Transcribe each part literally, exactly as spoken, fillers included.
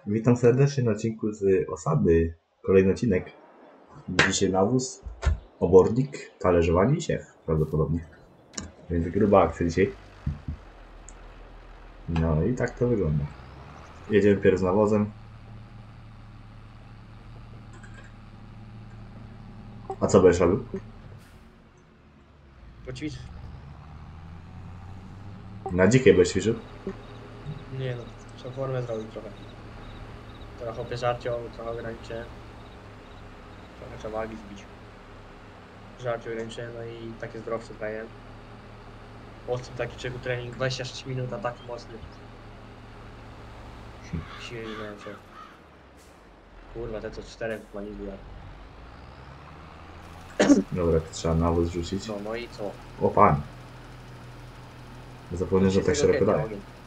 Witam serdecznie na odcinku z osady. Kolejny odcinek. Dzisiaj nawóz, obornik, talerzowanie i siew prawdopodobnie. Więc gruba akcja dzisiaj. No i tak to wygląda. Jedziemy pierw z nawozem. A co będziesz robił? Poćwicz. Na dzikie będziesz ćwiczył? Nie no, trzeba formę zrobić trochę. Trochę opieżarcio, trochę ograniczę. Trochę trzeba wagi zbić. Żarcie ograniczę, no i takie zdrowsze daję. Ostry taki czego trening, dwadzieścia sześć minut, a taki mocny. Silny miałem się. Kurwa, te co czterech planizuje. Dobra, to trzeba nawóz rzucić. No, no i co? O pan. Zapomniałem, że tak szeroko daje.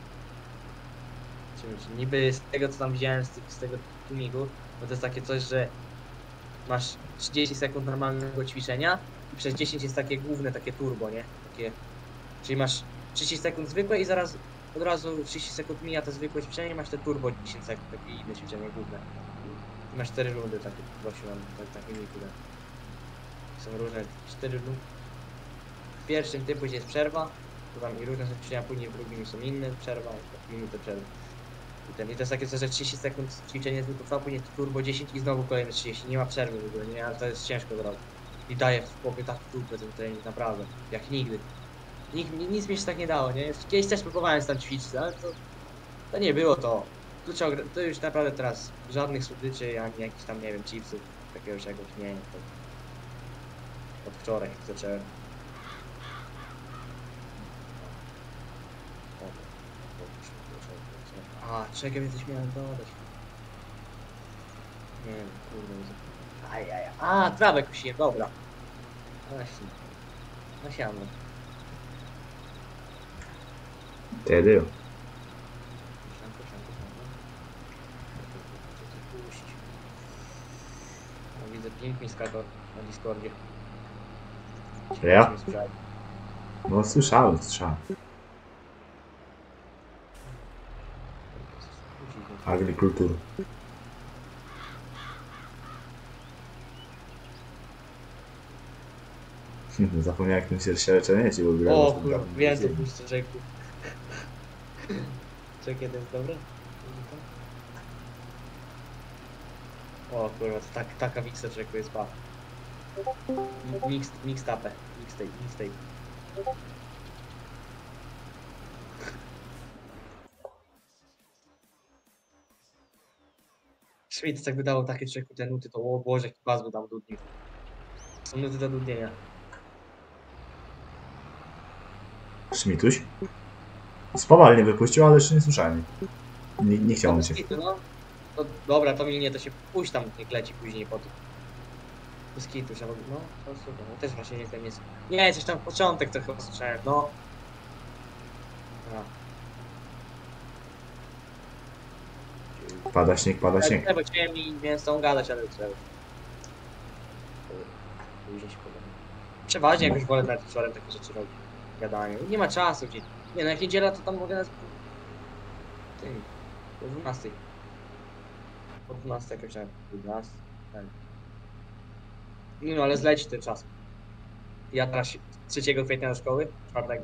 Niby z tego co tam widziałem, z, z tego tuningu, bo to jest takie coś, że masz trzydzieści sekund normalnego ćwiczenia i przez dziesięć jest takie główne, takie turbo, nie? Takie, czyli masz trzydzieści sekund zwykłe i zaraz od razu trzydzieści sekund mija to zwykłe ćwiczenie i masz te turbo dziesięć sekund, takie inne ćwiczenie główne. I masz cztery rundy takie, prosił mam tak, takie nikude. Są różne cztery rundy. W pierwszym typu jest przerwa, to tam i różne ćwiczenia, później w drugim są inne przerwa, minutę przerwy. I, ten, I to jest takie coś, że trzydzieści sekund ćwiczenie tylko trwa, później turbo dziesięć i znowu kolejne trzydzieści. Nie ma przerwy w ogóle, nie, ale to jest ciężko zrobić. I daje w chłopie tak w dupę ten trening, naprawdę. Jak nigdy. Nikt, nic mi się tak nie dało, nie? Kiedyś też próbowałem tam ćwiczyć, ale to, to nie było to. To, trzeba, to już naprawdę teraz żadnych słodyczy, ani jakichś tam, nie wiem, chipsów, takiego czegoś, nie, nie. To od wczoraj zacząłem. A, czekaj, coś miałem dodać. Nie wiem, kurde. Ajaj, a, trawę kusiłem, dobra. Właśnie. Na siano. Wtedy. Sianko, sianko, sianko. Puścić. No, widzę, ping mi skakał na Discordzie. Ja? No słyszałem, słyszałem. Agrikultura. Zapomniałem, jak mi się się leczenie ci w ogóle. O kurwa, wiem co puszczę rzeku. Czekaj, to jest dobre? O kurwa, to tak, taka miksa rzeku jest pa. Mix, mixtape, mixtape, mixtape. Schmidt jakby dało takie czeku te nuty, to o Boże, jaki bas by tam dudnił. Są nuty do dudnienia. Szmituś? Spowalnie wypuścił, ale jeszcze nie słyszałem. Nie, nie chciałem cię. No, to dobra, to mi nie, to się pójść tam, niech leci później po tym. Skitu się robi, no, to super, no też właśnie nie wiem, jest. Nie, coś tam początek to chyba słyszałem, no. Pada śnieg, pada śnieg. Ja bo chciałem i miałem z tą gadać, ale trzeba. Później się powiem. Przeważnie jakoś wolę nawet wieczorem takie rzeczy robić. Gadanie. Nie ma czasu gdzie. Nie no, jak niedziela to tam mogę nas... Tym. O dwunastej. O dwunastej jakoś tam. dwunastej. Tak. Nie no, ale zleci ten czas. Ja teraz trzeciego kwietnia do szkoły, czwartego.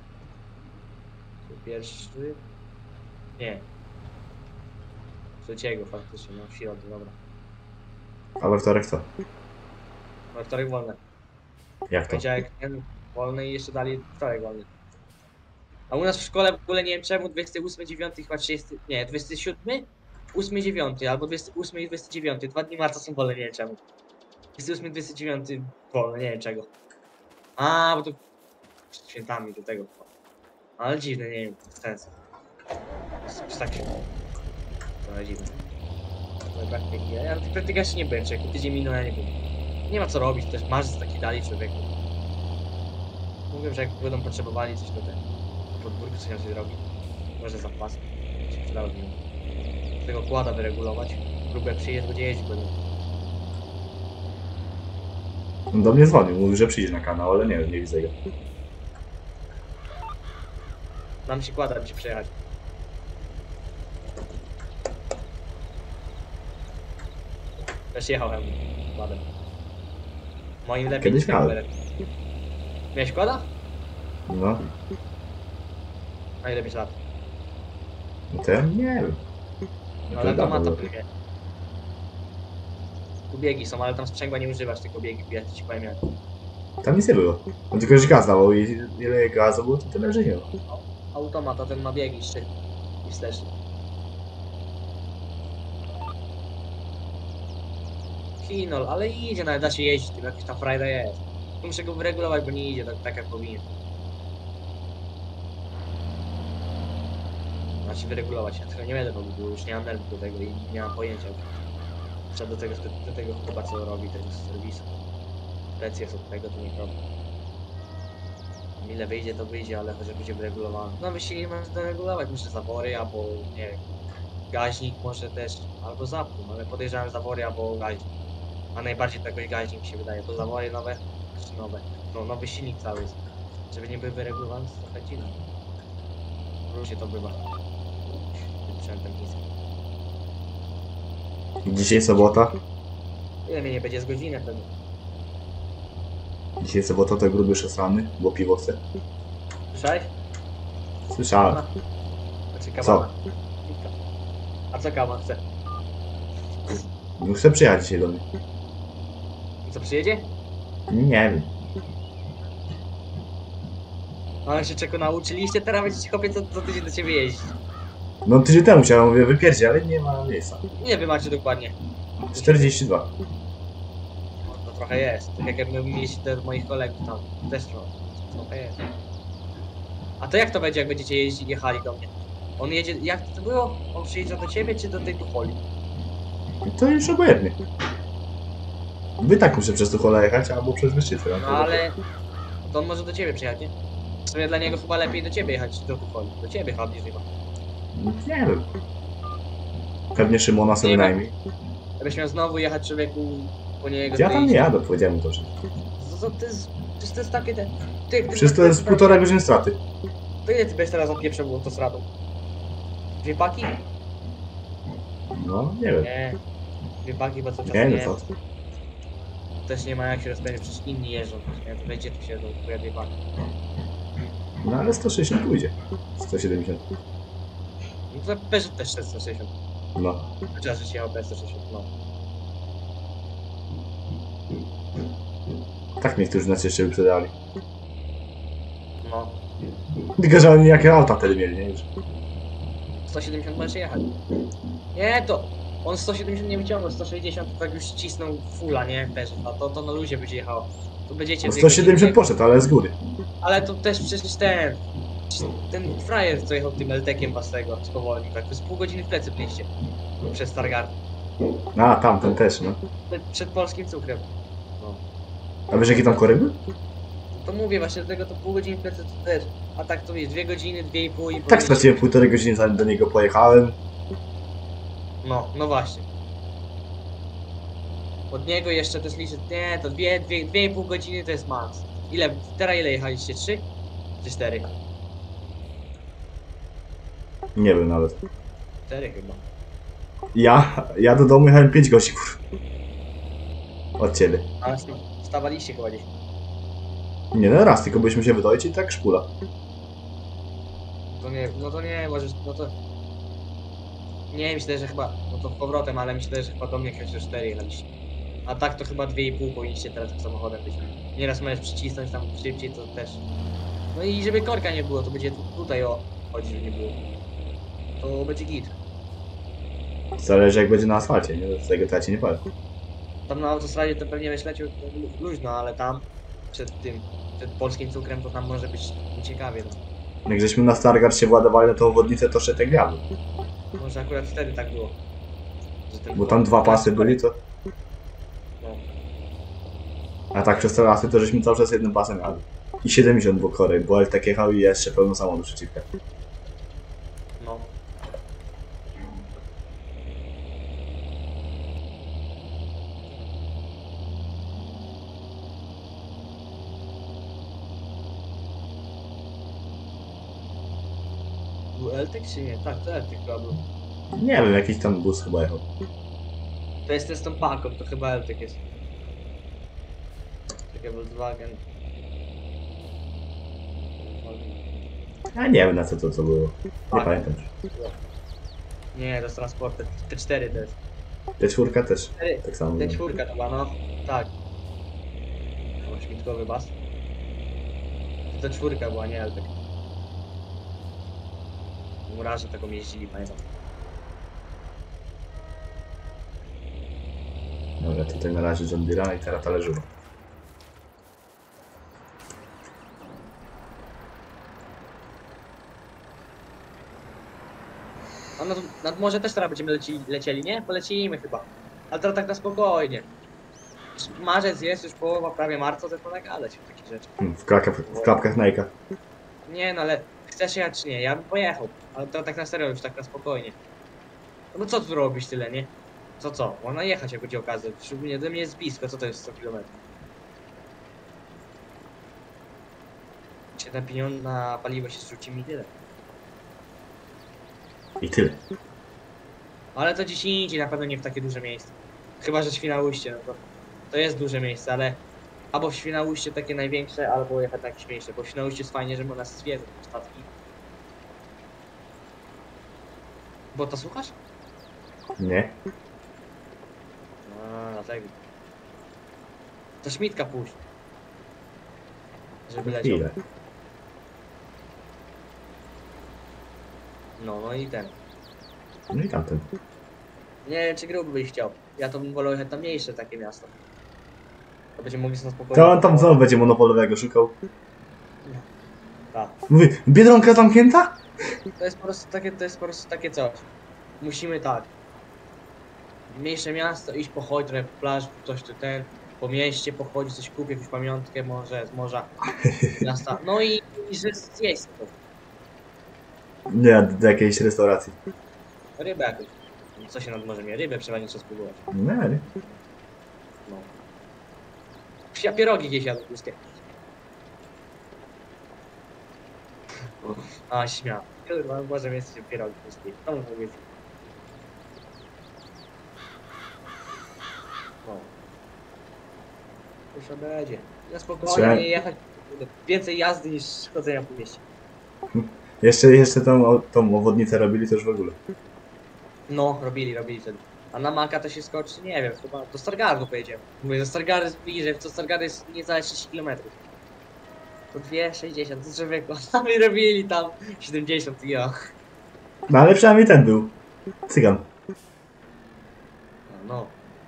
Pierwszy... Nie. Trzeciego faktycznie, no w środę, dobra. A we wtorek co? We wtorek wolne. Jak to? Poniedziałek wolny i jeszcze dali wtorek wolny. A u nas w szkole w ogóle nie wiem czemu dwudziestego ósmego dziewiątego chyba trzydziestego... Nie, dwudziestego siódmego, ósmego dziewiątego albo dwudziestego ósmego i dwudziestego dziewiątego. Dwa dni marca są wolne, nie wiem czemu. dwudziestego ósmego, dwudziestego dziewiątego wolne, nie wiem czego. A, bo to przed świętami do tego. Ale dziwne, nie wiem, sens. Tak się... Trochę dziwne. Praktyki. Ja na tych praktykach się nie byłem, człowieku. Tydzień minął, ja nie byłem. Nie ma co robić, też marzec taki dali człowieku. Mówię, że jak będą potrzebowali coś do tego podwórku, coś inaczej zrobić. Może zapas. Się przydało z nim. Tego kłada wyregulować. Próbę przyjeźdź, będzie jeździć będą. On do mnie dzwonił, mówił, że przyjdzie na kanał, ale nie wiem, nie widzę go. Nam się kłada, by się przejechać. Też jechał hełm. Ładem. Moim lepiej Kiedyś niż miałem. Kemperem. Miałeś kłada? No, A ile byś lat? no to ja nie wiem. No ale to ma to dawno. pewnie. Tu biegi są, ale tam sprzęgła nie używasz, tylko biegi, ja ci powiem jak. Tam nic nie było. On tylko już gaz dawał i ile gazu było, to tyle, że nie ma. Automata ten ma biegi, szczyt i wsteczny. Kinol, ale idzie, nawet da się jeździć, tym jakiś tam frajda jest. Tu muszę go wyregulować, bo nie idzie tak, tak jak powinien. Da się wyregulować, ja tego nie będę robił, bo już nie mam nerwów do tego i nie mam pojęcia. Trzeba do tego, do tego chyba co robi, tego serwisu. Lecz jest od tego, to nie problem. Ile wyjdzie, to wyjdzie, ale chociaż będzie wyregulowany. No wyścigi można doregulować, myślę zawory albo nie wiem, gaźnik może też, albo zapłon, ale podejrzewam zawory albo gaźnik. A najbardziej to jakoś gaźnik mi się wydaje, bo zawory nowe, czy nowe, no nowy silnik cały jest. Żeby nie był wyregulowany, to trochę dziwne. Różnie to bywa. Sprzętem chińskim. Dzisiaj sobota. Ile mnie nie będzie z godziny wtedy? Dzisiaj sobota to gruby szesany, bo piwo chce. Słyszałeś? Słyszałem. Znaczy Co? kawana. A co kawan chce? No chcę przyjechać dzisiaj do mnie. I co, przyjedzie? Nie wiem. Ale się czego nauczyliście, teraz będziecie chłopie co, co tydzień do ciebie jeździć. No tydzień temu chciałem, mówię, wypierdzie, ale nie ma miejsca. Nie wy macie dokładnie. czterdzieści dwa. No to trochę jest. Tak jak my mieliśmy do moich kolegów tam. Też trochę. Trochę jest. A to jak to będzie, jak będziecie jeździ, jechali do mnie? On jedzie, jak to było? On przyjeżdża do ciebie, czy do tej Tucholi? To już obojętnie. Wy tak muszę przez Tucholę jechać, albo przez Wyszczycę. No ale... To on może do ciebie przyjechać, nie? W sumie dla niego chyba lepiej do ciebie jechać, do Tucholi. Do ciebie chyba bliżej. Nie wiem. Pewnie Szymona sobie Nie ma- najmniej. Jakbyś miał znowu jechać człowieku po niego... Ja to tam idź. nie jadę, powiedziałem mu to, że... To, to jest... Przecież to jest takie te... Ty, ty, Przecież to jest półtora godziny straty. To ile ty będziesz teraz odpieprzał autostradą? Dwie paki? No, nie wiem. Nie. Dwie paki, bo co czas Nie nie. wiem co. Też nie ma jak się rozpędzić, przecież inni jeżdżą. Nie, to będzie tu się do twoja dwie paki. No ale sto sześćdziesiąt pójdzie. sto siedemdziesiąt. No to też też sto sześćdziesiąt. No. Chociaż, że się jechał sto sześćdziesiąt, no. Tak niektórzy nas jeszcze wyprzedali. No. Tylko, że oni jakie auta wtedy mieli, nie? Już. sto siedemdziesiąt możesz jechać. Nie, to... On sto siedemdziesiąt nie wyciągnął, sto sześćdziesiąt to tak już cisnął fulla, nie? Też, a to, to na luzie będzie jechało. To będziecie... No dwie sto siedemdziesiąt godziny- poszedł, ale z góry. Ale to też przecież ten... Ten frajer, co jechał tym Eltekiem was tego, spowolnił, tak? To z pół godziny w plecy byliście. Przez Stargard. A, tamten też, no. Przed polskim cukrem. No. A wiesz jaki tam korek był? To mówię właśnie, dlatego to pół godziny w plecy to też. A tak to wiesz, dwie godziny, dwie i pół i Tak straciłem półtorej godziny zanim do niego pojechałem. No, no właśnie. Od niego jeszcze też liczę, nie, to dwie, dwie, dwie i pół godziny to jest max. Ile, teraz ile jechaliście? Trzy? Czy cztery? Nie wiem nawet. Cztery chyba. Ja, ja do domu jechałem pięć godzin, kur... Od ciebie. Ale wstawaliście chyba gdzieś. Nie, no raz, tylko byśmy się wydoić i tak szpula. To nie, no to nie, możesz, no to... Nie, myślę, że chyba, no to powrotem, ale myślę, że chyba do mnie jakieś cztery jechaliście. A tak to chyba dwie i pół powinniście teraz samochodem być. Nieraz możesz przycisnąć tam szybciej, to też. No i żeby korka nie było, to będzie tu, tutaj o, chodzi, żeby nie było. To będzie git. Zależy jak będzie na asfalcie, nie? Z tego to ja ci nie powiem. Tam na autostradzie to pewnie byś leciał lu- luźno, ale tam, przed tym, przed polskim cukrem, to tam może być ciekawie. No. Jak żeśmy na Stargard się władowali na tą obwodnicę, to szetek wiatr. Może akurat wtedy tak było. Że ten Bo tam dwa pasy byli, to... No. A tak przez te lasy, to żeśmy cały czas jednym pasem jadli. I siedemdziesiąt był korek, bo tak jechał i jeszcze pełno samochodu przeciwka. No. Był Eltek czy nie? Tak, to Eltek chyba był. Nie wiem, jakiś tam bus chyba jechał. To jest ten z tą paką, to chyba Eltek jest. Czekaj, Volkswagen. Ja nie wiem na co to co było. Nie Tak. pamiętam. Nie, to jest transporter. T cztery to jest. T cztery też. Cztery- Tak samo. T cztery chyba, no. Tak. O, śmitkowy bas. To T cztery była, nie Eltek. Murarze taką jeździli, pamiętam. Dobra, tutaj na razie John Deere'a i teraz talerzywo. A nad, nad morze też teraz będziemy leci, lecieli, nie? Polecimy chyba. Ale teraz tak na spokojnie. Marzec jest, już połowa prawie marca, to jest na gadać o takich rzeczy. Hmm, W, klapkach, w klapkach Nike'a. Nie no, ale chcesz jechać czy nie? Ja bym pojechał. Ale to tak na serio, już tak na spokojnie. No bo co tu robisz tyle, nie? Co co? Można jechać jak będzie okazja. Szczególnie do mnie jest blisko, co to jest sto kilometrów? Czy ten pieniądz na paliwo się zrzuci mi tyle. I tyle. Ale to gdzieś indziej, na pewno nie w takie duże miejsce. Chyba, że Świnoujście, no to, to jest duże miejsce, ale albo w Świnoujście takie największe, albo jechać na jakieś mniejsze, bo w Świnoujście jest fajnie, że można zwiedzać statki. Bo to słuchasz? Nie? A, dlatego. To Śmitka puść. Żeby leciał. Ile? No, no i ten. No i tamten. Nie wiem, czy gruby byś chciał. Ja to bym wolał jechać na mniejsze takie miasto. To będziemy mogli sobie na spokojnie... To on tam znowu będzie monopolowego szukał. Tak. Mówi, Biedronka zamknięta? To jest po prostu takie, to jest po prostu takie coś. Musimy tak. Mniejsze miasto, iść pochodzić trochę po plaży, coś tu ten, po mieście pochodzić, coś kupić, jakąś pamiątkę może z morza, miasta. No i, i że zjeść to. Nie, do jakiejś restauracji. Rybę jakąś. Co się nad morzem je? Rybę przeważnie trzeba spróbować. Nie, nie. No. Ja pierogi gdzieś jadł ruskie. A, śmiał. Kurwa, może jesteście pierogi ruskie. To mu powiedz. No. Już będzie. Na spokojnie Słuchaj. jechać. Więcej jazdy niż chodzenia po mieście. Jeszcze, jeszcze tą, tą obwodnicę robili to już w ogóle. No, robili, robili wtedy. A na Maka to się skoczy, nie wiem, chyba do Stargardu pojedziemy. Mówię, do Stargardu jest bliżej, to Stargard jest niecałe sześć kilometrów. To dwie sześćdziesiąt, to człowieku, sami robili tam siedemdziesiąt i ja. No ale przynajmniej ten był. Cygan. No,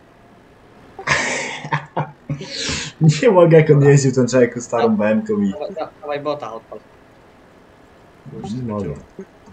Nie mogę jak on jeździł ten człowieku starą B M ką i... dawaj, da- dawaj bota odpal. Już się Może. skończyło.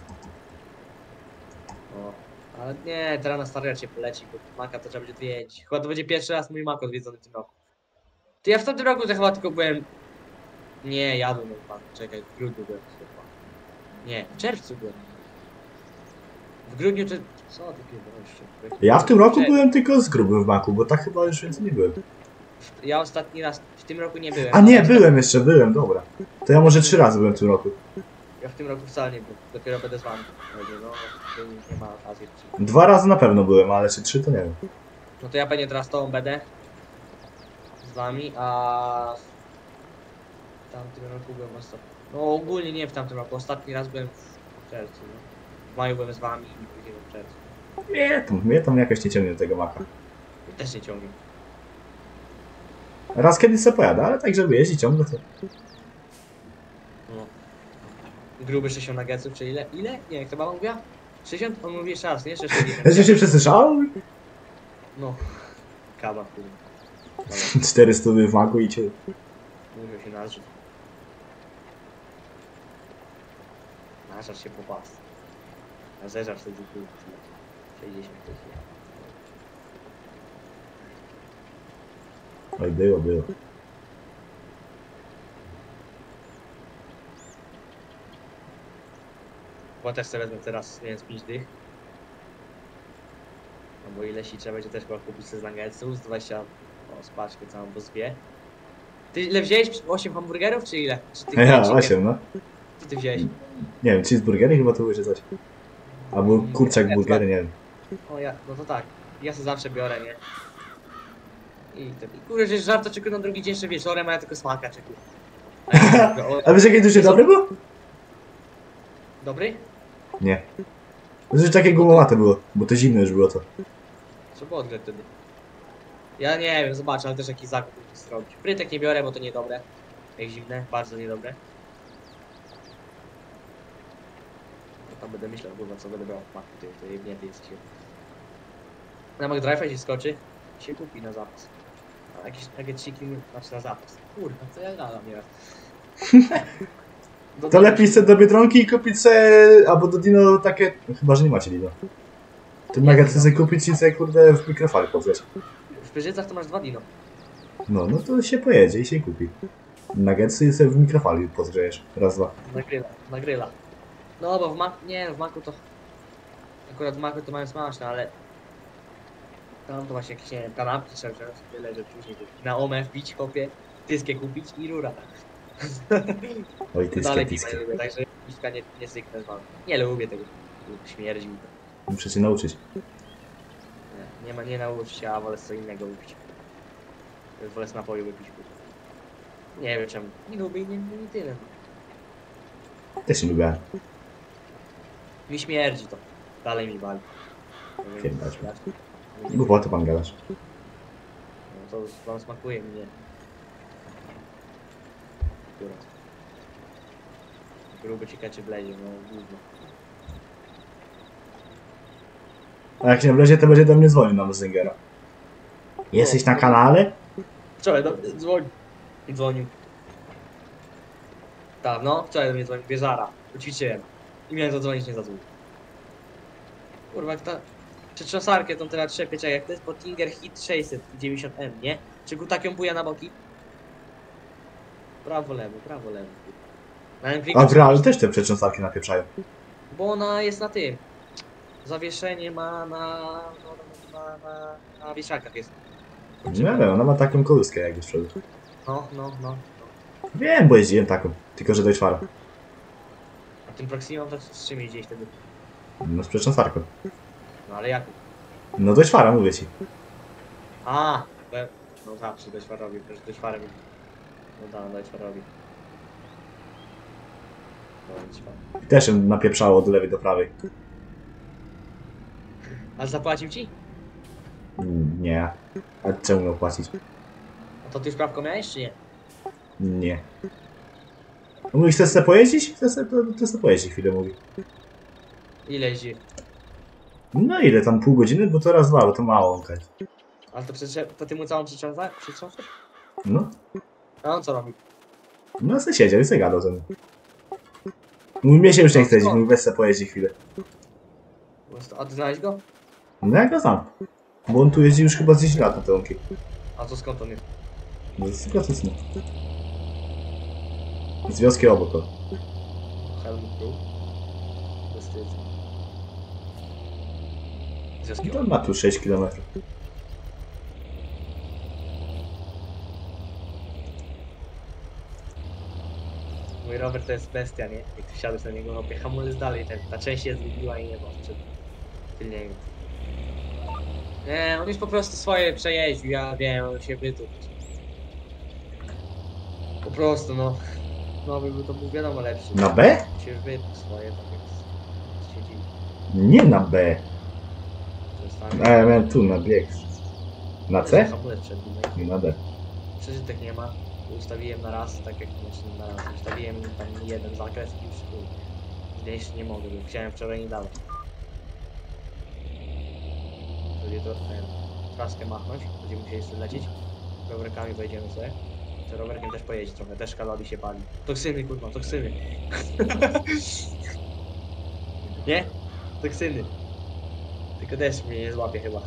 No, ale nie, teraz na Stargardzie poleci, bo Maka to trzeba będzie odwiedzić. Chyba to będzie pierwszy raz mój Mak odwiedzony w tym roku. Ty ja w tamtym roku to chyba tylko byłem... Nie, jadłem na Mak, czekaj, w grudniu byłem chyba. Nie, w czerwcu byłem. W grudniu to... Co ty pierdolisz? Ja w tym roku Cze- byłem tylko z grubym w maku, bo tak chyba już więcej nie byłem. Ja ostatni raz w tym roku nie byłem. A nie, byłem jeszcze, byłem, dobra. To ja może trzy razy byłem w tym roku. Ja w tym roku wcale nie byłem. Dopiero będę z wami. Będzie, no, to już nie ma okazji. Dwa razy na pewno byłem, ale czy trzy to nie wiem. No to ja pewnie teraz z tobą będę. Z wami, a... W tamtym roku byłem ostatni. No ogólnie nie w tamtym roku. Ostatni raz byłem w czerwcu. No. W maju byłem z wami i później w czerwcu. Nie, tam, mnie tam jakoś nie ciągnie do tego maka. Też nie ciągnie. Raz kiedyś se pojadę, ale tak żeby jeździć ciągle to... No. Gruby sześćdziesiąt nuggetsów, czy ile? Ile? Nie, jak to mama mówiła? sześćdziesiąt? On mówi jeszcze raz, nie? Jeszcze sześćdziesiąt. Ja się przesłyszał? No. Kawa, kurde. czterysta w maku i cię... Mówił się nazrzyć. Nażar się popast. A zeżar wtedy był sześćdziesiąt. Oj, było, było. Bo też sobie wezmę teraz, nie wiem, z pięć dych. No bo ile si trzeba będzie też chyba kupić sobie z nuggetsów, z dwadzieścia, o, z paczkę całą, bo z dwie. Ty ile wziąłeś? osiem hamburgerów, czy ile? Czy ty Ja, czy- osiem, no. Co ty wziąłeś? Nie wiem, cheeseburgery chyba to były czy coś. Albo kurczak burgery, nie wiem. O ja, no to tak. Ja sobie zawsze biorę, nie? I wtedy, kurde, że żarto czekuję na drugi dzień jeszcze wieczorem, a ja tylko smaka czekuję. A wiesz jakie duże dobre było? Dobry? Nie. Że takie gumowate było, bo to zimne już było to. Trzeba odgrzać wtedy. Ja nie wiem, zobaczę, ale też jakiś zakup muszę zrobić. Frytek nie biorę, bo to niedobre. Jak zimne, bardzo niedobre. No tam będę myślał, kurwa, co będę brał. Mak, ty, to jebnięty jest się. Na McDrive'a się skoczy, się kupi na zapas. A jakieś nuggetsiki, znaczy na zapas. Kurwa, co ja gadam nieraz. Do To lepiej sobie do Biedronki i kupić sobie, albo do Dino takie, chyba że nie macie Dino. Te nuggetsy sobie kupić i sobie kurde w mikrofali pozwać. W Pyrzycach to masz dwa dino. No, no to się pojedzie i się kupi. Nuggetsy i sobie w mikrofali pozgrzejesz. Raz, dwa. Na gryla, na gryla. No bo w maku, nie w maku to... Akurat w maku to mają smaczne, ale... Tam to właśnie jakieś, nie wiem, kanapki trzeba wziąć, tyle, że później na omę wbić, kopie, tyskie kupić i rura. Oj, tyskie, Dalej tyskie. piwa nie lubię, także piwka nie, nie zyknę z wami. Nie lubię tego, śmierdzi mi to. Muszę się nauczyć. Nie, nie ma, nie nauczyć się, a wolę co innego upić. Wolę z napoju wypić. Nie wiem czemu, nie lubię i nie, nie, nie tyle. Też nie lubię. Mi śmierdzi to, dalej mi wali. Nie wiem, Pierdać. dlaczego. Nie- Głupoty pan gadasz. No to wam smakuje mnie. Akurat. Gruby ciekaczy wlezie, no gówno. A jak się wlezie, to będzie do mnie dzwonił na Mozingera. Jesteś na kanale? Wczoraj do mnie dzwonił. I dzwonił. Tak, no, wczoraj do mnie dzwonił, Bieżara. Ućwiczyłem. I miałem zadzwonić, nie zadzwonił. Kurwa, jak ta... Czy trzasarkę tą teraz trzepię, czekaj, jak to jest Pottinger Hit sześćset dziewięćdziesiąt M, nie? Czy go tak ją buja na boki? Prawo, lewo, prawo, lewo. Na A w realu też te przetrząsarki napieprzają. Bo ona jest na tym. Zawieszenie ma na... No, na, na, na wieszakach jest. Nie wiem, ona ma taką kołyskę jakby z przodu. No, no, no. Wiem, bo jeździłem taką, tylko że dość fara. A tym Proximą to z czym jeździłeś wtedy? No z przetrząsarką. No ale jak? No dość fara, mówię ci. A, be... no zawsze dość farowi, też dość farem. No da, dość farowi. No, dość farowi. Też ją napieprzało od lewej do prawej. A zapłacił ci? Mm, Nie. A czemu miał płacić? A to ty już prawko miałeś, czy nie? Nie. No mówi, chcesz sobie pojeździć? Chcesz sobie, to, to sobie pojeździ chwilę, mówi. Ile jeździ? No ile tam, pół godziny? Bo to raz dwa, bo to mało okej. Ale to, przetrze... to ty mu całą przytrząsasz? No. A on co robi? No se siedział i se gadał ze mną. Mówi, mnie się już nie chce jeździć, mówi, weź se pojeździ chwilę. A ty znałeś go? No ja go znam. Bo on tu jeździ już chyba z dziesięć lat na te łąki. A co skąd on jest? No z Gotysnu. Z wioski obok. o. Helmut Król? Wstyd. Związki To ma tu sześć kilometrów. Mój rower to jest bestia, nie? Jak ty wsiadłeś na niego, hopie, hamulec dalej, ten, ta część się zgubiła i nie ma przed tylniego. Nie, on już po prostu swoje przejeździł, ja wiem, on się wytuł. Po prostu, no. Nowy był to był wiadomo lepszy. Na B? Się wytuł swoje, tak jak siedzi. Nie na B. To jest A tam. ja miałem tu, na bieg. Na C? Hamulec przed nim. Nie, na D. Przeżytek nie ma. Ustawiłem na raz, tak jak znaczy na raz. Ustawiłem tam jeden zakres i już chuj. Zmniejszyć nie mogę, bo chciałem wczoraj nie dawać. Będzie to ten, traskę machnąć, będziemy musieli jeszcze lecieć. Rowerkami pojedziemy sobie. To rowerkiem też pojedzie trochę, też kalori się pali. Toksyny kurwa, toksyny. Nie? Toksyny. Tylko deszcz mnie nie złapie chyba.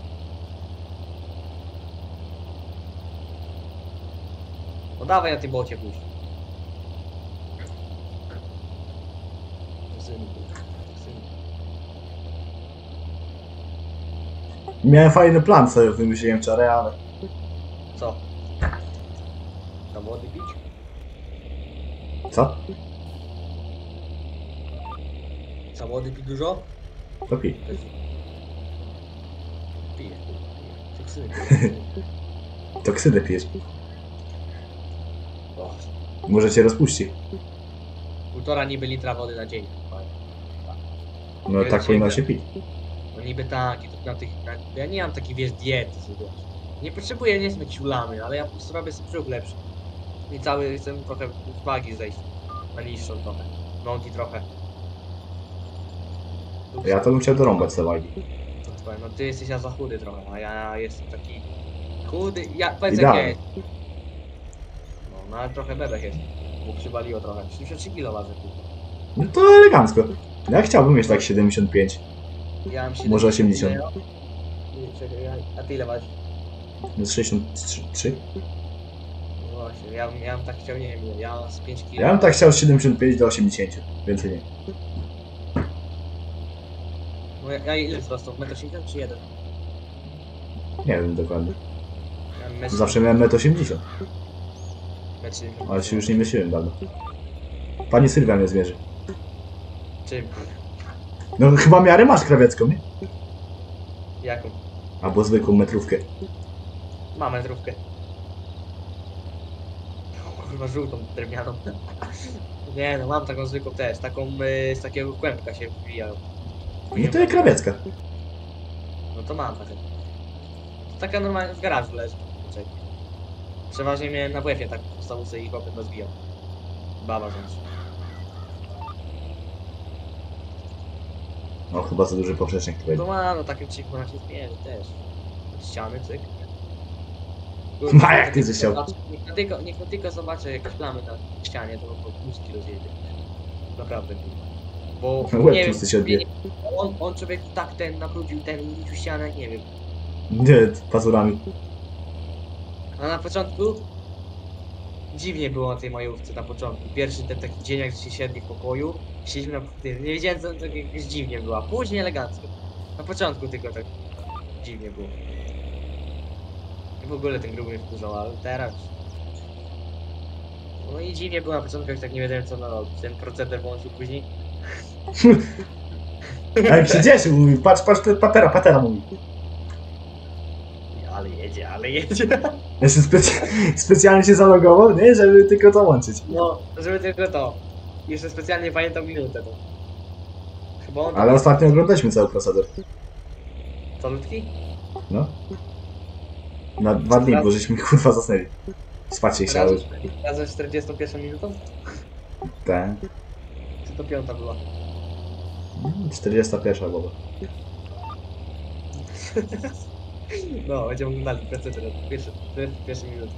No dawaj na tym bocie pójść. Toksyny kurwa, toksyny. Miałem fajny plan sobie wymyśliłem wczoraj, ale... Co? Na wody pić? Co? Za wody pić dużo? To pij. Pić piję. Toksyny piję. Toksynę pijesz. O, Może cię rozpuści. półtora niby litra wody na dzień. No Nie tak wiem, powinno czy- się pić. No niby tak, i to na tych... Na, ja nie mam takiej, wiesz, diety, wiesz. Nie potrzebuję, nie jestem jakiś ulamy, ale ja po prostu robię sobie brzuch lepszy. I cały chcę trochę wagi zejść. Na niższą trochę. Nogi trochę. Ja to bym chciał dorąbać te wagi. No ty jesteś ja za chudy trochę, a ja jestem taki chudy. Ja powiedz jak Idealnie. ja jest. No, no ale trochę bebek jest. Bo przywaliło trochę. siedemdziesiąt trzy kilo waży. No to elegancko. Ja chciałbym mieć tak siedemdziesiąt pięć. Ja mam Może osiemdziesiąt. Nie, czekaj, ja- a ty ile ważysz? No sześćdziesiąt trzy. No właśnie, ja, bym- ja bym tak chciał, nie wiem ile, ja z pięć kilo. Ja bym tak chciał z siedemdziesiąt pięć do osiemdziesiąt. Więcej nie. No ja, ja ile wzrosną? metr osiemdziesiąt czy jeden? Nie wiem dokładnie. Ja mam metr- Zawsze miałem metr osiemdziesiąt. metr siedemdziesiąt. Ale się już nie mierzyłem dawno. Pani Sylwia mnie zmierzy. Czym? No chyba miarę masz krawiecką, nie? Jaką? Albo zwykłą metrówkę. Mam metrówkę. Kurwa żółtą, drewnianą. Nie no, mam taką zwykłą też, taką y, z takiego kłębka się wbijają. No to jest krawiecka. No to mam taką. To taka normalnie w garażu leży. Czekaj. Przeważnie miałem na W F-ie tak podstawówce i chłopy rozbijał. Baba znaczy. No chyba za duży poprzecznik to będzie. To ma, no takim cichu na się zmierzy też. Ściany, cyk. Ma, jak ty zechciał. Niech na tylko, niech na tylko zobaczę jakieś plamy na ścianie, to po mózgi rozjedzie. Naprawdę. Bo Łeb nie wiem, tłusty się odbije. on, on człowiek tak ten nabrudził ten uliczył ścianę, nie wiem. Nie, pazurami. A na początku dziwnie było na tej majówce na początku. Pierwszy ten taki dzień, jak się siedli w pokoju, siedzieliśmy na tym, nie wiedziałem co to jakoś dziwnie było, a później elegancko. Na początku tylko tak dziwnie było. I w ogóle ten gruby mnie wkurzał, ale teraz... No i dziwnie było na początku, jak tak nie wiedziałem co na robić. Ten proceder włączył później. A jak się cieszył, mówi, patrz, patrz, ten patera, patera mówi. Ale jedzie, ale jedzie. Jeszcze specy specjalnie się zalogował, nie? Żeby tylko to łączyć. No, żeby tylko to. Jeszcze specjalnie pamiętam minutę to. Chyba on... Ale ostatnio oglądaliśmy cały proceder. Calutki? No. Na dwa dni, bo żeśmy kurwa zasnęli. Spać się chciało już. Razem z czterdziestą pierwszą minutą? Te. Czy to piąta była? czterdziesta pierwsza była. No, będziemy oglądali proceder od pierwszej pierwsze minuty.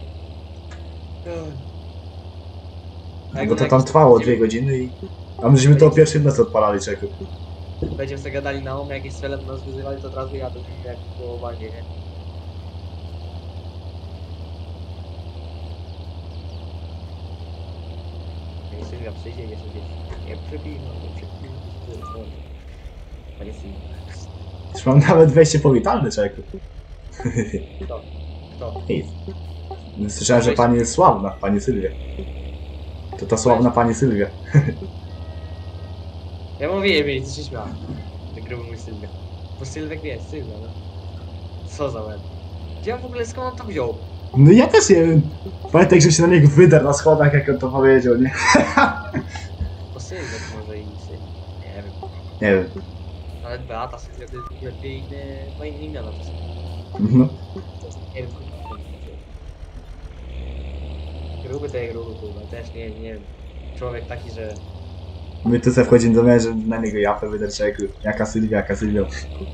No bo to tam trwało dwie godziny i... A my żeśmy to o pierwszej w nocy odpalali, czeku. Będziemy sobie gadali na omę, jakieś celem nas wyzywali, to od razu jadę, jak połowanie, nie? Jak Sylwia przyjdzie, nie sobie nie przebijmy, nie przebijmy. Panie Sylwia. Już mam nawet wejście powitalne, czeku. Kto? Kto? Nic. Słyszałem, że pani jest sławna, pani Sylwia. To ta sławna pani Sylwia. Ja mówię, wiecie, co się śmiał. Ten gruby mój Sylwia. Bo Sylwek wie, Sylwia, no. Co za łeb. Gdzie on w ogóle, skąd on to wziął? No ja też nie wiem. Pamiętaj, że się na niego wydarł na schodach, jak on to powiedział, nie? Bo Sylwek może i Sylwia. Nie wiem. Nie wiem. Nawet Beata Sylwia to jest lepiej inne, ma inne imiona to są. No. To jest, nie wiem, kurwa. Gruby to jest gruby, kurwa. Też nie, nie wiem. Człowiek taki, że... My tu sobie wchodzimy do męża, na niego japę wydać, czeku. Jaka Sylwia, jaka Sylwia.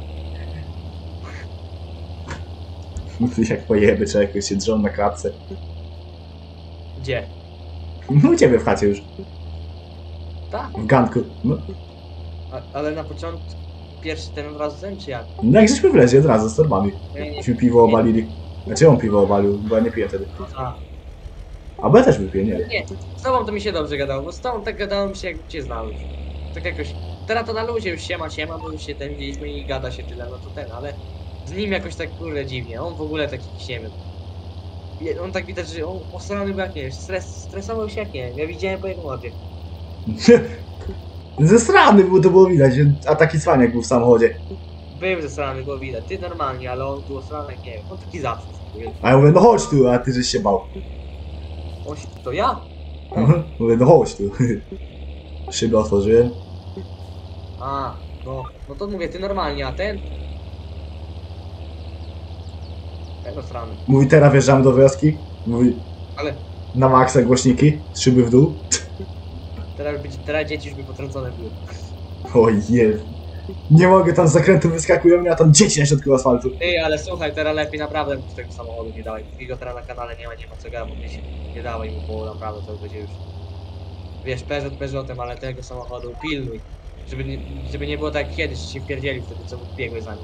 Jak pojeby, czeku, się drżą na klatce. Gdzie? No u ciebie w chacie już. Tak? W ganku. No, A, ale na początku... Pierwszy ten od razu ten, czy jak? no jak żeśmy wleźli od razu z torbami. Nie, nie, Myśmy piwo obalili. Znaczy on piwo obalił, bo ja nie piję wtedy. a, A bo ja też wypiję, nie wiem. nie, z tobą to mi się dobrze gadało, bo z tobą tak gadało mi się jakby cię znał już. Tak jakoś, teraz to na luzie już siema, siema, bo już się ten widzieliśmy i gada się tyle, no to ten, ale z nim jakoś tak kurde dziwnie, on w ogóle taki, nie wiem. Je- On tak widać, że on posrany był jak nie wiem, stres, stresował się jak nie wiem, ja widziałem po jego modzie. Ze strony było to było widać, a taki cwaniak był w samochodzie. Był zesrany, go widać. Ty normalnie, ale on tu osrany, nie wiem. On taki zawsze. A ja mówię, no chodź tu, a ty żeś się bał. On się, to ja? Mówię, no chodź tu. Szybę otworzyłem. A, no. No to mówię, ty normalnie, a ten? Ten osrany. Mówi, teraz wjeżdżamy do wioski. Mówi, Ale na maksa głośniki, szyby w dół. teraz, być, teraz dzieci już by potrącone były. Oj, je. Nie mogę, tam z zakrętu wyskakują mnie, a tam dzieci na środku asfaltu. Ej, ale słuchaj, teraz lepiej naprawdę mu tego samochodu nie dawaj. Takiego teraz na kanale nie ma, nie ma co gadać, nie, nie dawaj mu, bo naprawdę to będzie już... Wiesz, Peugeot Peugeotem, ale tego samochodu pilnuj. Żeby nie, żeby nie było tak jak kiedyś, że się wpierdzieli wtedy, co biegły za nim.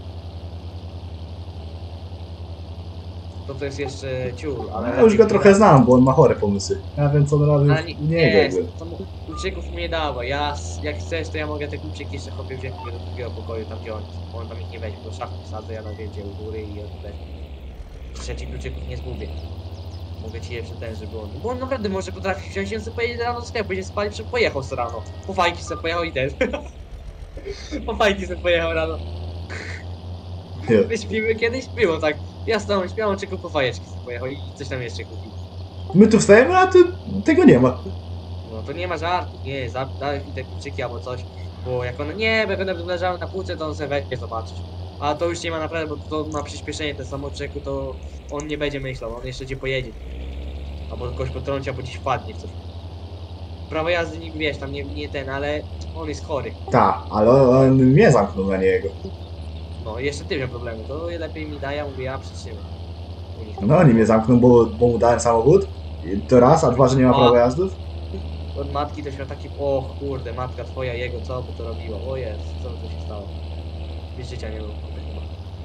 To to jest jeszcze ciul, ale... Ja już go trochę znam, bo on ma chore pomysły. Ja wiem, co on robi Ale nie, u niego nie, jakby. to mu kluczyków mi nie dawa. Ja, s- jak chcesz, to ja mogę te kluczyki jeszcze chłopie wziąć do drugiego pokoju, tam gdzie on, bo on tam ich nie weźmie, bo szafki wsadzę, ja na wiedzie u góry i od tutaj. Trzeci kluczyków nie zgubię. Mogę ci je ten, żeby on... Bo on naprawdę może potrafi wziąć i on sobie pojedzie rano do sklepu, będzie spalić, że pojechał z rano. Po fajki sobie pojechał i ten. Po fajki sobie pojechał rano. Nie. Wyśpimy kiedyś? Było tak. Ja z tą śmiałą czekał po fajeczki sobie pojechał i coś tam jeszcze kupił. My tu wstajemy, a tu tego nie ma. No to nie ma żartu, nie, za- daj mi te kluczyki albo coś, bo jak one, nie, bo jak one będą leżały na półce, to on sobie weźmie zobaczyć. A to już nie ma naprawdę, bo to ma przyspieszenie ten samoczek, to on nie będzie myślał, on jeszcze gdzie pojedzie. Albo kogoś potrąci, albo gdzieś wpadnie w coś. Prawo jazdy nikt, wiesz, tam nie, nie ten, ale on jest chory. Tak, ale on mnie zamknął, a nie jego. No jeszcze ty miał problemy, to lepiej mi daje, ja mówię, ja przytrzymam. U nich tam. No, oni mnie zamknął, bo, bo mu dałem samochód. I to raz, a dwa, że nie ma A. prawa jazdów. Od matki to miał taki, o kurde, matka twoja, jego, co by to robiła, o jest, co by to się stało. Wiesz, życia nie było chyba.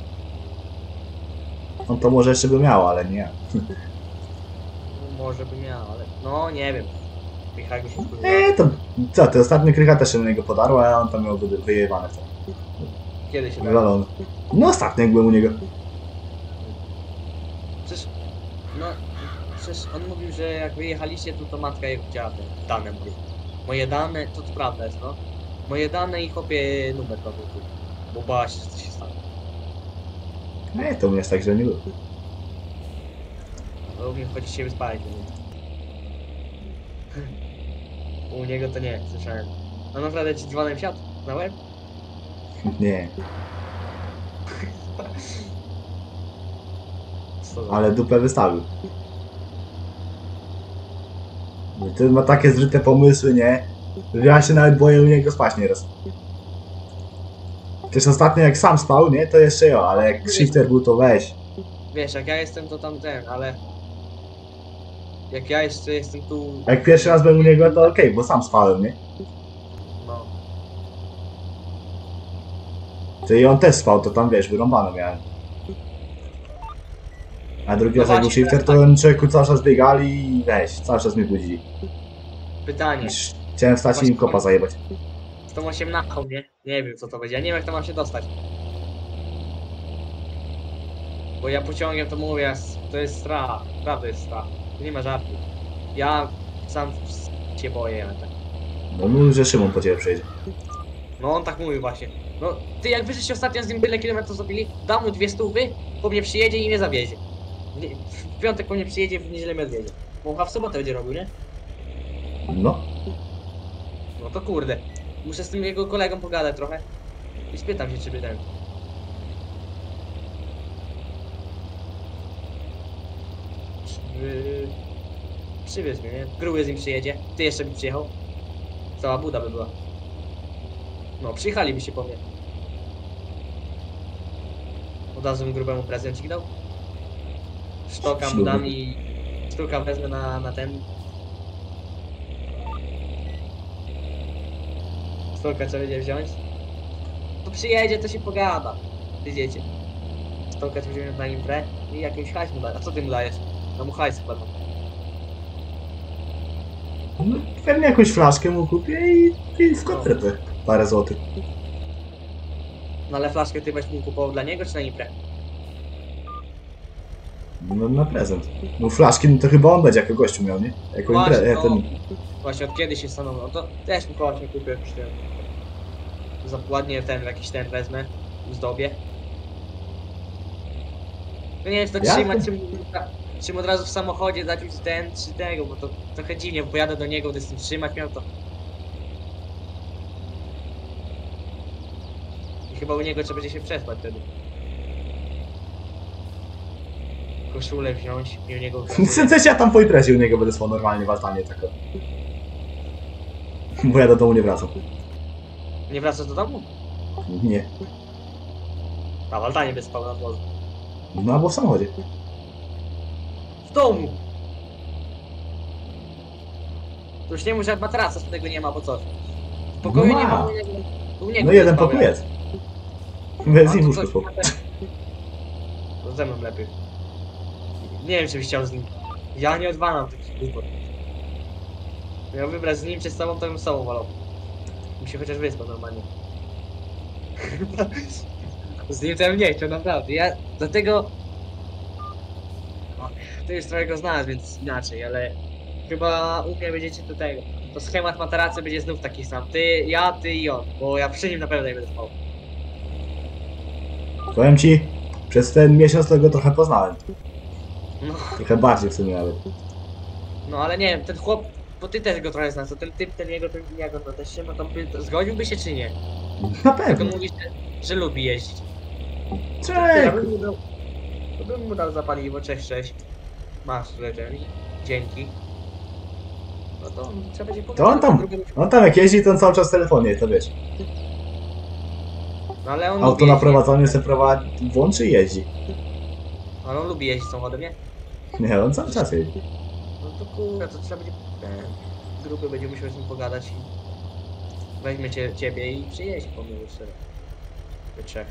No to może jeszcze by miał, ale nie. No, może by miał, ale no nie wiem. Krycha go się wkurzyła. Eee, to co, ty ostatnio krycha też się na niego podarła, a on tam miał wy- wyjebane co. Kiedy się tak? Wywalony. No ostatnio jak byłem u niego. Przecież, no, przecież on mówił, że jak wyjechaliście, to to matka jego chciała te dane moje. Moje dane, to to prawda jest, no. Moje dane i chłopie numer do tu. Bo bała się, że coś się stało. Nie, to u mnie jest tak, że nie było. No, u mnie chodzi się wyspalić. U niego to nie, słyszałem. A naprawdę ci dzwonem siadł na łeb? Nie, Co za- ale dupę wystawił. Ten ma takie zryte pomysły, nie? Że ja się nawet boję u niego spać nieraz. Też ostatnio jak sam spał, nie? To jeszcze jo, ale jak shifter był, to weź. Wiesz, jak ja jestem, to tam ten, ale... Jak ja jeszcze jestem tu... A jak pierwszy raz byłem u niego, to okej, bo sam spałem, nie? No, To i on też spał, to tam wiesz, wyrąbano miałem. A drugi No raz jak był właśnie, shifter, to tak. on człowieku cały czas biegali i weź, cały czas mnie budzili. pytanie. Już chciałem wstać i im Właśnie- kopa zajebać. Z tą osiemnastką, nie? Nie wiem co to będzie, ja nie wiem jak to mam się dostać. Bo ja pociągiem to mówię, to jest strach, naprawdę jest strach. Tu nie ma żartu. Ja sam się boję, ale tak. No mówił, że Szymon po ciebie przyjdzie. No on tak mówi właśnie. No ty jak wyżeście ostatnio z nim byle kilometrów zrobili, dam mu dwie stówy, po mnie przyjedzie i mnie zawiezie. Nie- W piątek po mnie przyjedzie, w niedzielę mnie odwiedzie. Bo chyba w sobotę będzie robił, nie? No. No to kurde. Muszę z tym jego kolegą pogadać trochę. I spytam się, czy by ten. Czy... Przywieź mnie, nie? Gruby z nim przyjedzie. Ty jeszcze by przyjechał. Cała buda by była. No, przyjechaliby się po mnie. Od razu bym grubemu prezencik dał. Sztoka mu Śluby. dam i sztuka wezmę na, na ten. Sztuka trzeba będzie wziąć. To przyjedzie, to się pogada. Widzicie. Sztuka trzeba wziąć na imprę i jakieś hajs mu dać. A co ty mu dajesz? No mu hajs chyba. No, pewnie jakąś flaszkę mu kupię i, i w koncertę parę złotych. No ale flaszkę ty weź mu kupował dla niego czy na imprę? No na prezent. No flaszki, no to chyba on będzie jako gościu miał, nie? Jako Właśnie, impre... no. ten... Właśnie od kiedy się stanowił, no to też Mikołaj mi kupił jakiś ten. Za ładnie ten, jakiś ten wezmę zdobie. No nie wiem, czy to Jak? trzymać, czy, czy od razu w samochodzie dać już ten, czy tego, bo to trochę dziwnie, bo pojadę do niego, to z tym trzymać miał to. I chyba u niego trzeba będzie się przespać wtedy. Koszulę wziąć i u niego... Coś ja tam po imprezie u niego będę spał normalnie waltanie tako. Bo ja do domu nie wracam. Nie wracasz do domu? Nie. A waltanie bez spał na dworze. No albo w samochodzie. W domu! To już nie mów, że matraca z tego nie ma, bo co? W pokoju No nie ma. ma, u niego, u niego No nie jeden spał, pokój ja. jest. Bez A, nim to łóżko coś- spał. To ze mną lepiej. Nie wiem, czy byś chciał z nim. Ja nie odwalam takich głupot. Miał wybrać z nim czy z tobą, to bym z sobą wolał. Mi się chociaż wyspał normalnie. Z nim to ja bym nie chciał, naprawdę. Ja dlatego... No, ty już trochę go znasz, więc inaczej, ale... Chyba u mnie będziecie do tego. To schemat materacy będzie znów taki sam. Ty, ja, ty i on. Bo ja przy nim na pewno nie będę spał. Powiem ci, przez ten miesiąc to go trochę poznałem. No, Trochę bardziej w sumie nawet. no ale nie wiem, ten chłop... Bo ty też go trochę znasz, to ten typ, ten jego, ten jego, to też się ma tam... Zgodziłby się czy nie? Na Tylko pewno. mówi, że, że lubi jeździć. Ja Cześć! bym mu dał, to bym mu dał za paliwo, cześć, cześć. Masz, leżeli. Dzięki. No to trzeba będzie powiedzieć. To on tam, on tam jak jeździ, to on cały czas w telefonie, to wiesz. No ale on Auto lubi na jeździć. prowadzeniu se prowadzi, włączy i jeździ. Ale on lubi jeździć samochodem, nie? Nie, on cały czas jeździ. No to kurwa, to trzeba będzie... Ten, gruby będzie musiał z nim pogadać i... Weźmie cię, ciebie i przyjeździ po mnie już sobie. We trzech.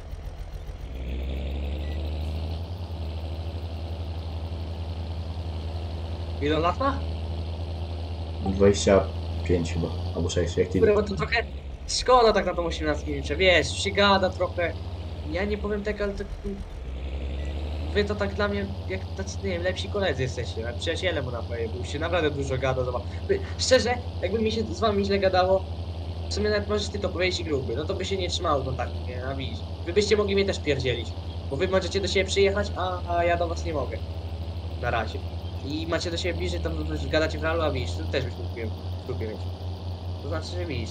Ile lat ma? dwadzieścia pięć chyba, albo sześć, jak ty. Kurde, bo to trochę szkoda tak na tą osiemnastkę liczę, wiesz, się gada trochę. Ja nie powiem tego, ale to... Wy to tak dla mnie, jak tacy, nie wiem, lepsi koledzy jesteście, jak przyjaciele mu napoje, bo już się naprawdę dużo gada, zobacz. Wy, szczerze, jakby mi się z wami źle gadało, w sumie nawet możesz ty to powiedzieć i gruby, no to by się nie trzymało kontaktu, nie, a widzisz. Wy byście mogli mnie też pierdzielić, bo wy możecie do siebie przyjechać, a, a ja do was nie mogę. Na razie. I macie do siebie bliżej, tam gadacie w realu, a widzisz, to też byś mógł w dupie mieć. To znaczy, że widzisz.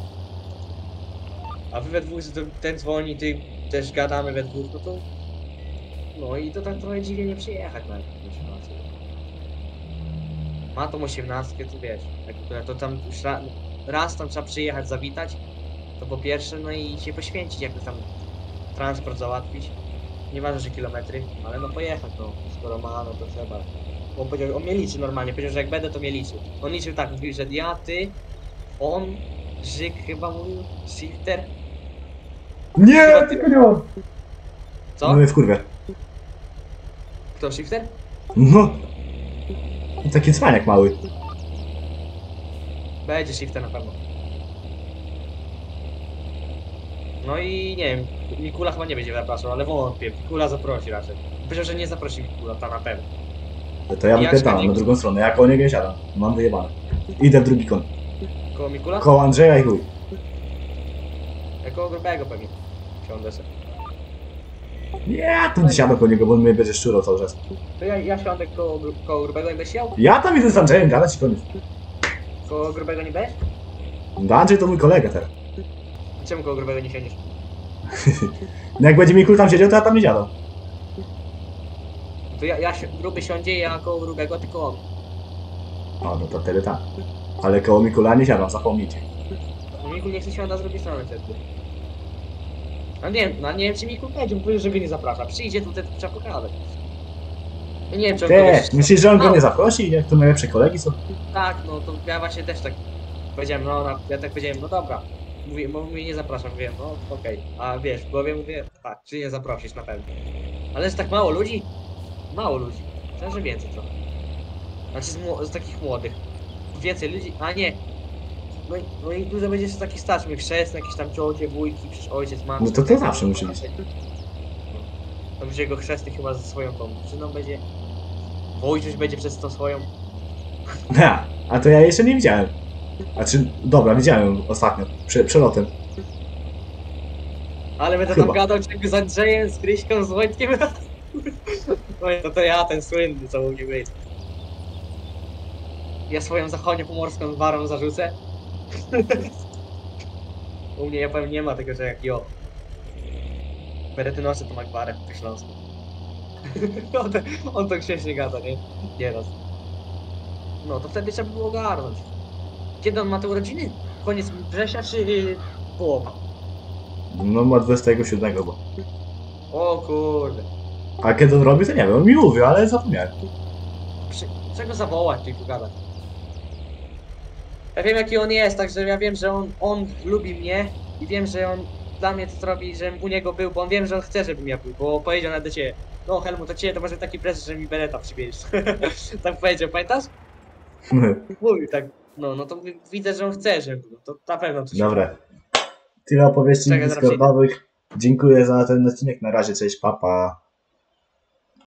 A wy we dwóch, to ten dzwoni, ty też gadamy we dwóch, no to... No i to tak trochę dziwnie nie przyjechać na osiemnastkę. Ma tą osiemnastkę, to wiesz, jak to tam już ra, raz tam trzeba przyjechać, zawitać, to po pierwsze, no i się poświęcić, jakby tam transport załatwić. Nieważne, że kilometry, ale no pojechać, no, skoro ma, no to trzeba. Bo on powiedział, on mnie liczy normalnie, powiedział, że jak będę, to mnie liczy. On liczył tak, mówił, że ja, ty, on, Żyk chyba mówił, Shifter. Nie, tylko nie on! Co? No mnie wkurwia. Kto, Shifter? No. Taki cwaniak mały. Będzie Shifter na pewno. No i nie wiem, Mikula chyba nie będzie zapraszał, ale wątpię, Mikula zaprosi raczej. Powiedział, że nie zaprosi Mikula, to na pewno. To ja Jak wypytam się- na drugą stronę, ja koło niego nie siadam. Mam wyjebane. Idę w drugi kon. Koło Mikula? Koło Andrzeja i chuj. Ja koło grubego pewnie. Siądę sobie. Ja tu siadę po niego, bo on mnie będzie szczurał cały czas. To ja, ja siądę koło, gru- koło grubego, nie będziesz siał? Ja tam idę z Andrzejem gadać i koniec. Koło grubego nie będziesz? No Andrzej to mój kolega teraz. Czemu koło grubego nie siądziesz? No jak będzie Mikul tam siedział, to ja tam nie siadam. To ja, ja si- gruby siądzie, ja koło grubego, ty koło mnie. O, no to wtedy tak. Ale koło Mikula nie siadam, zapomnijcie. No Mikul nie chce siąść na drugiej stronie wtedy. No nie wiem, no nie wiem czy Mikul będzie, bo powiedział, że go nie zaprasza. Przyjdzie tutaj, to trzeba pokazać. Ja nie wiem czy on Ty, kogoś- myślisz, że on go No. nie zaprosi? Jak to najlepsze kolegi są? Tak, no to ja właśnie też tak powiedziałem, no na- ja tak powiedziałem, no dobra. Mówię, bo mnie nie zapraszam, mówię, no okej. A wiesz, w głowie mówię, tak, czy nie zaprosisz na pewno. Ale jest tak mało ludzi? Mało ludzi. Myślałem, że więcej trochę. Znaczy z, mło- z takich młodych. Więcej ludzi, a nie. No i, no i dużo będzie z takich starszych, chrzestne, jakieś tam ciocie, wujki, przecież ojciec, matka. No to to zawsze musi być. To będzie jego chrzestny chyba ze swoją tą drużyną będzie. Wojciuś będzie przez tą swoją. Ha, a to ja jeszcze nie widziałem. A czy, dobra, widziałem ją ostatnio, prze, przelotem. Ale będę Chyba. tam gadał czegoś z Andrzejem, z Kryśką, z Wojtkiem. Oj, no to ja, ten słynny, co mógł nie być. Ja swoją zachodnią pomorską gwarą zarzucę. U mnie ja powiem nie ma tego, że jak jo. Beretynosze to ma gwarę po śląsku. on, to, on to grzecznie gada, nie? Nieraz. No to wtedy trzeba było ogarnąć. Kiedy on ma te urodziny? Koniec września czy połowa? No ma dwudziestego siódmego bo. O kurde. A kiedy on robi, to nie wiem, on mi mówił, ale zapomniałem. Przy, czego zawołać i pogadać? Ja wiem jaki on jest, także ja wiem, że on, on lubi mnie i wiem, że on dla mnie to zrobi, żebym u niego był, bo on wiem, że on chce, żebym ja był, bo powiedział nawet do ciebie: no Helmut, to ciebie to może taki prezent, że mi bereta przybierzesz. Tak powiedział, pamiętasz? Mówił tak, no, no to widzę, że on chce, żebym był, to na pewno coś. Dobra. Tyle opowieści Czekaj, zaraz discordowych. Dziękuję za ten odcinek. Na razie, cześć, papa.